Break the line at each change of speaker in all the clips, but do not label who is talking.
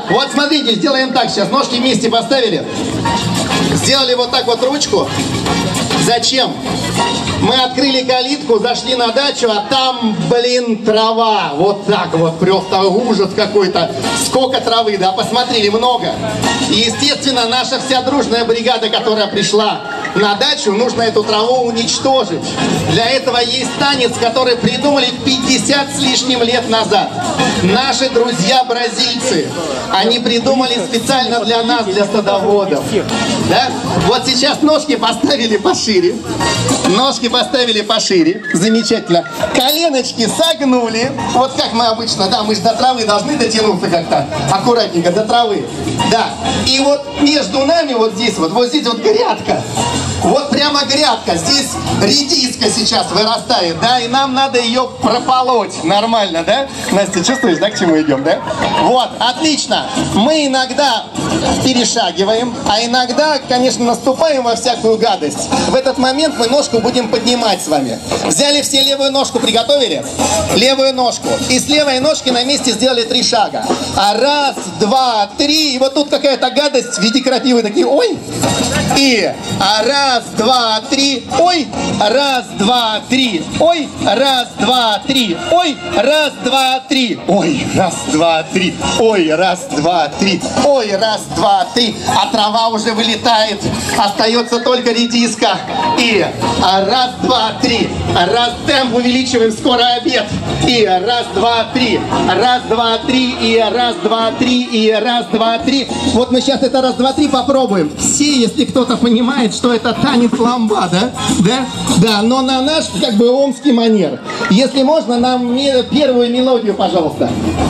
Вот смотрите, сделаем так сейчас. Ножки вместе поставили. Сделали вот так вот ручку. Зачем? Мы открыли калитку, зашли на дачу, а там, блин, трава. Вот так вот, просто ужас какой-то. Сколько травы, да, посмотрели, много. И, естественно, наша вся дружная бригада, которая пришла на дачу, нужно эту траву уничтожить. Для этого есть танец, который придумали 50 с лишним лет назад. Наши друзья-бразильцы. Они придумали специально для нас, для садоводов. Да? Вот сейчас ножки поставили пошире. Ножки поставили пошире. Замечательно. Коленочки согнули. Вот как мы обычно, да, мы же до травы должны дотянуться как-то. Аккуратненько, до травы. Да. И вот между нами, вот здесь вот грядка. Вот прямо грядка. Здесь редиска сейчас вырастает, да, и нам надо ее прополоть. Нормально, да? Настя, чувствуешь, да, к чему идем, да? Вот, отлично. Мы иногда перешагиваем, а иногда, конечно, наступаем во всякую гадость. В этот момент мы ножку будем поднимать с вами. Взяли все левую ножку, приготовили? Левую ножку. И с левой ножки на месте сделали 3 шага. А 1, 2, 3. И вот тут какая-то гадость в виде крапивы. Такие, ой. И 1, 2, 3. Ой. 1, 2, 3. Ой. 1, 2, 3. Ой. 1, 2, 3. Ой. 1, 2, 3. Ой. 1, 2, 3. Ой. 1, 2, 3. А трава уже вылетает. Остается только редиска. И 1, 2, 3. Раз, темп увеличиваем, скоро обед. И 1, 2, 3. 1, 2, 3. И 1, 2, 3. И 1, 2, 3. Вот мы сейчас это 1, 2, 3 попробуем. Все, если кто-то понимает, что это танец ламбада, да? Да, но на наш, как бы, омский манер. Если можно, нам первую мелодию, пожалуйста.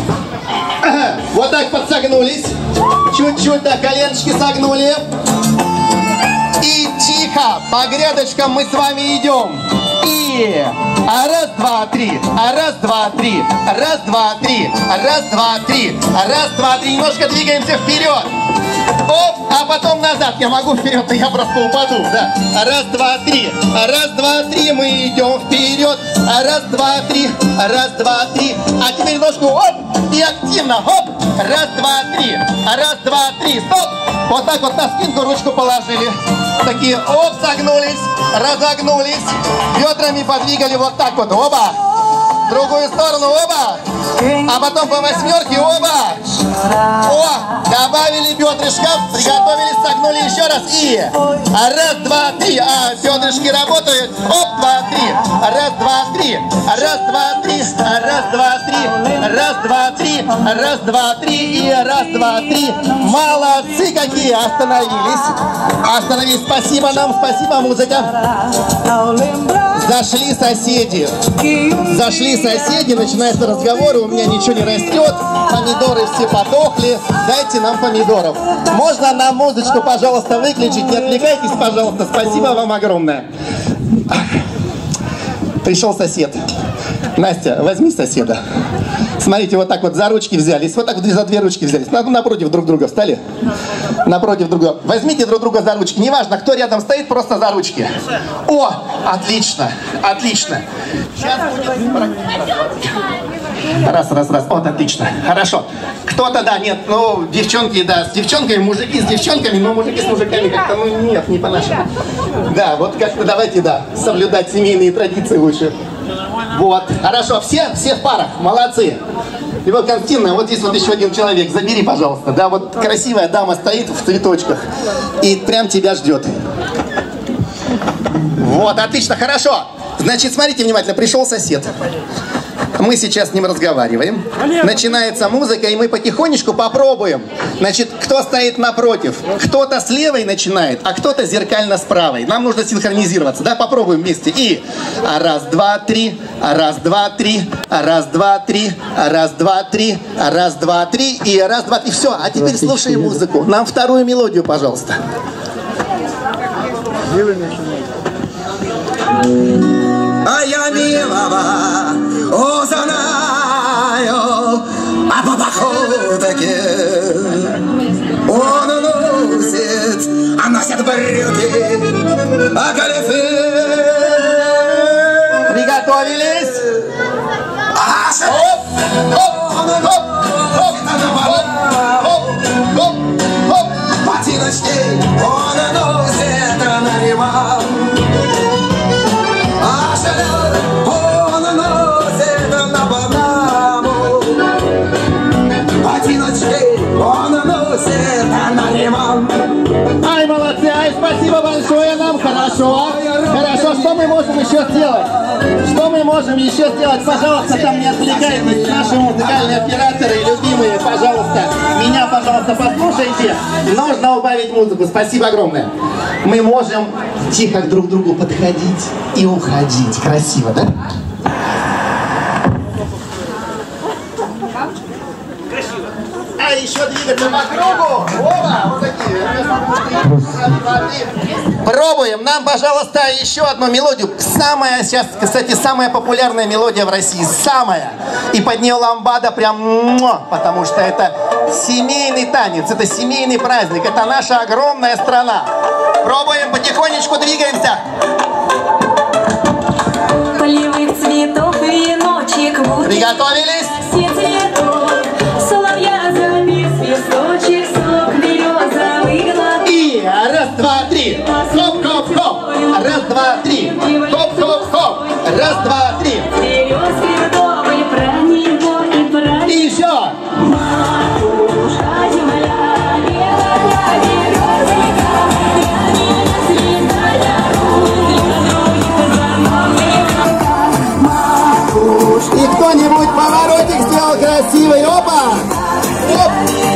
Вот так подсогнулись. Чуть-чуть, да, коленочки согнули. И тихо, по грядочкам мы с вами идем. И 1, 2, 3. 1, 2, 3. 1, 2, 3. 1, 2, 3. 1, 2, 3. Немножко двигаемся вперед. Оп, а потом назад. Я могу вперед, но я просто упаду. Да. 1, 2, 3. 1, 2, 3. Мы идем вперед. 1, 2, 3. 1, 2, 3. А теперь ножку оп и активно. Оп. 1, 2, 3. 1, 2, 3. Стоп. Вот так вот на спинку ручку положили. Такие оп, согнулись, разогнулись. Бедрами подвигали вот так вот. Оба. В другую сторону, оба. А потом по 8-ке, оба. О, добавили бедрышко, приготовились, согнули еще раз. И 1, 2, 3. А бедрышки работают. Оп, 2, 3. 1, 2, 3. 1, 2, 3. 1, 2, 3. 1, 2, 3. 1, 2, 3. И 1, 2, 3. Молодцы какие. Остановились. Остановились. Спасибо нам, спасибо, музыка. Зашли соседи. Зашли соседи, начинается разговор, у меня ничего не растет, помидоры все подохли, дайте нам помидоров. Можно нам музычку, пожалуйста, выключить, не отвлекайтесь, пожалуйста, спасибо вам огромное. Пришел сосед. Настя, возьми соседа. Смотрите, вот так вот за ручки взялись, вот так вот за 2 ручки взялись, напротив друг друга встали, напротив друг друга. Возьмите друг друга за ручки, неважно, кто рядом стоит, просто за ручки. О, отлично, отлично. Сейчас будет... Раз, вот, отлично, хорошо. Кто-то, да, нет, ну, девчонки, да, с девчонками, мужики с девчонками, но мужики с мужиками как-то, ну, нет, не по-нашему. Да, вот как-то давайте, да, соблюдать семейные традиции лучше. Вот, хорошо, все в парах, молодцы. И вот, Константина, вот здесь вот еще один человек, забери, пожалуйста. Да, вот красивая дама стоит в цветочках и прям тебя ждет. Вот, отлично, хорошо. Значит, смотрите внимательно, пришел сосед. Мы сейчас с ним разговариваем. Начинается музыка, и мы потихонечку попробуем. Значит, кто стоит напротив? Кто-то с левой начинает, а кто-то зеркально с правой. Нам нужно синхронизироваться, да? Попробуем вместе. И 1, 2, 3, 1, 2, 3, 1, 2, 3, 1, 2, 3, 1, 2, 3 и 1, 2, 3. Все, а теперь слушаем музыку. Нам вторую мелодию, пожалуйста.
А я милого узнаю по походке. Он носит брюки, а галифе.
Приготовились? Оп, оп, оп, оп, оп, оп. Хорошо. Хорошо, что мы можем еще сделать? Что мы можем еще сделать? Пожалуйста, там не отвлекайтесь. Наши музыкальные операторы, любимые, пожалуйста, меня, пожалуйста, послушайте. Нужно убавить музыку. Спасибо огромное. Мы можем тихо друг к другу подходить и уходить. Красиво, да? А еще двигаться по кругу. Оба, вот такие. Пробуем. Нам, пожалуйста, еще одну мелодию. Самая сейчас, кстати, самая популярная мелодия в России. Самая. И под нее ламбада прям, потому что это семейный танец, это семейный праздник, это наша огромная страна. Пробуем, потихонечку двигаемся.
Полевых цветов и ночек.
Приготовились? И раз, два, три. Хоп-хоп-хоп. Раз, два, три. Хоп-хоп-хоп. Раз, два, три. И еще. И кто-нибудь поворотик сделал красивый. Опа! Оп!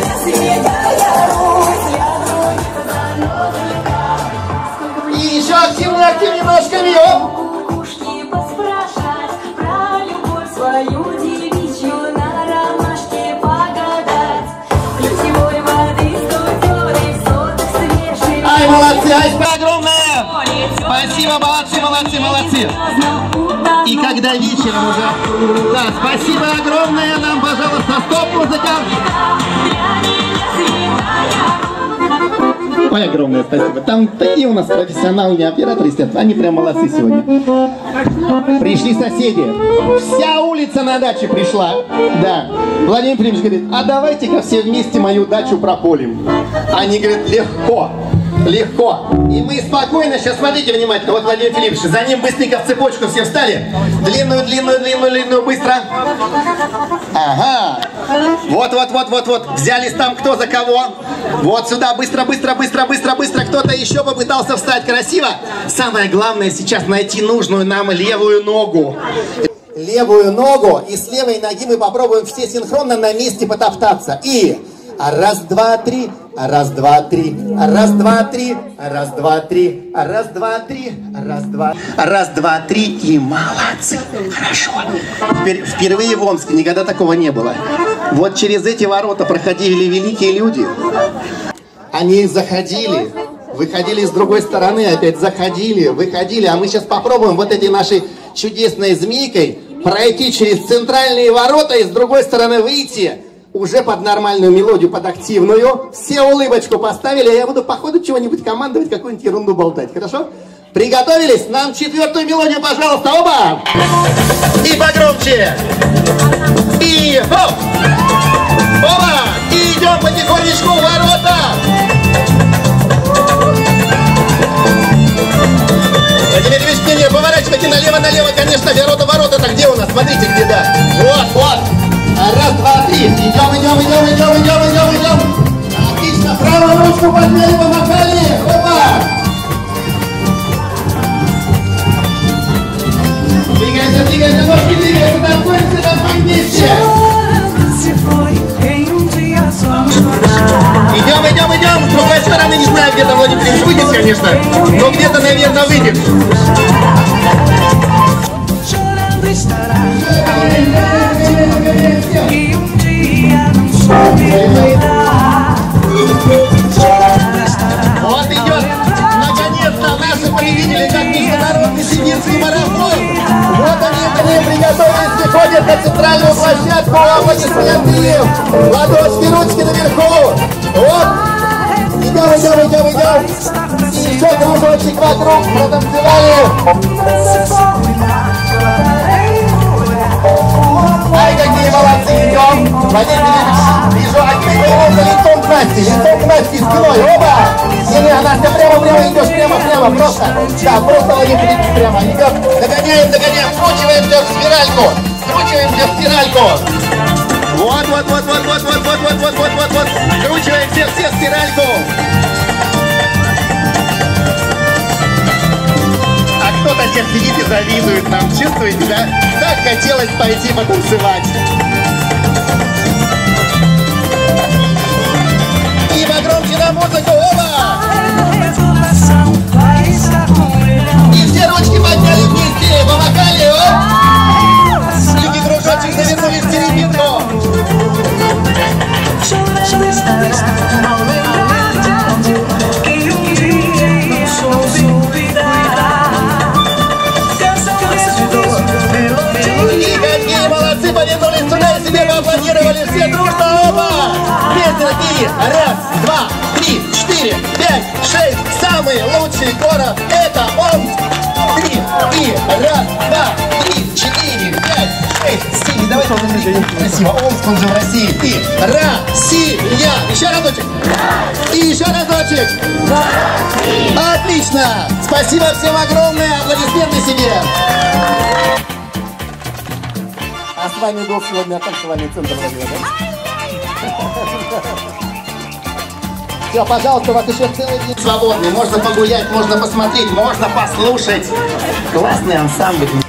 И еще активнее ножками. Оп! Ай, молодцы! Ай, огромное! Спасибо, молодцы, молодцы, молодцы! И когда вечером уже... Да, спасибо огромное нам, пожалуйста, стоп, музыка! Ой, огромное спасибо. Там такие у нас профессиональные операторы сидят, они прям молодцы сегодня. Пришли соседи. Вся улица на даче пришла. Да. Владимир Филиппович говорит, а давайте-ка все вместе мою дачу прополим. Они говорят, легко. Легко. И мы спокойно, сейчас смотрите внимательно, вот Владимир Филиппович, за ним быстренько в цепочку все встали. Длинную, длинную, длинную, длинную, быстро. Ага. Вот. Взялись там кто за кого. Вот сюда, быстро, быстро, быстро, быстро, быстро. Кто-то еще попытался встать красиво. Самое главное сейчас найти нужную нам левую ногу. Левую ногу. И с левой ноги мы попробуем все синхронно на месте потоптаться. И... Раз, два, три, раз, два, три, раз, два, три, раз, два, три, раз, два, три, раз, два, три, и молодцы. Хорошо. Впервые в Омске никогда такого не было. Вот через эти ворота проходили великие люди. Они заходили, выходили с другой стороны, опять заходили, выходили. А мы сейчас попробуем вот этой нашей чудесной змейкой пройти через центральные ворота и с другой стороны выйти. Уже под нормальную мелодию, под активную. Все улыбочку поставили, а я буду по ходу чего-нибудь командовать, какую-нибудь ерунду болтать. Хорошо? Приготовились? Нам четвертую мелодию, пожалуйста. Оба! И погромче! И хоп! Оба! И идем потихонечку в ворота! Владимир Ильич, не поворачивайте налево, конечно. Ворота-то где у нас? Смотрите, где, да. Вот. Раз, два, три. Идем. Отлично. Правую ручку подняли, помахали. Опа. Двигайся, ножки двигайся. Танцуем вместе. Идем. С другой стороны, не знаю, где-то Владимир Ильич выйдет, конечно. Но где-то, наверное, выйдет. Вот идет, наконец-то, наши привидели, как международный сибирский марафон. Вот они приготовились, приходят на центральную площадку, аплодисменты, ладошки, ручки наверху. Вот, идем. И еще кружочек вокруг, протанцевали. Ай, какие молодцы, идем! Владимир Ильич, вижу, открывается лицом к Насте, спиной, оба! Не, Настя, прямо идешь, прямо, просто. Да, просто Владимир Ильич прямо идет. Догоняем, вкручиваем в спиральку. Вот. Вкручиваем все в спиральку. сейчас сидит и завидует нам. Чувствуете, да? Так хотелось пойти потанцевать. И погромче на музыку, оба! И все ручки подняли вместе, помахали, оп! Лики кружочек завернули в серединку. И какие молодцы, повернулись туда и себе поаплодировали все дружно, оба! Вместе такие, раз, два, три, четыре, пять, шесть, самый лучший город это Омск! Три, и раз, два, три, четыре, пять, шесть, семь, давайте красиво, Омск, он же в России, и Россия! Еще разочек! И еще разочек! Отлично! Спасибо всем огромное, аплодисменты себе! А с вами был сегодня танцевальный центр Владимира. Все, пожалуйста, у вас еще целый день свободный. Можно погулять, можно посмотреть, можно послушать. Классный ансамбль.